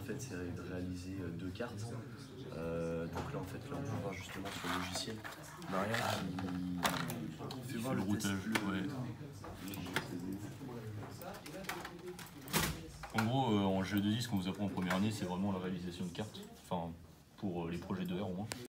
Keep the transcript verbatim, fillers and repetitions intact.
fait, c'est de réaliser deux cartes. Euh, donc là, en fait, là, on peut voir justement sur le logiciel Maria qui fait voir le le routage. test, le... Ouais. En gros, euh, en G deux I, ce qu'on vous apprend en première année, c'est vraiment la réalisation de cartes. Enfin, pour euh, les projets de R au moins.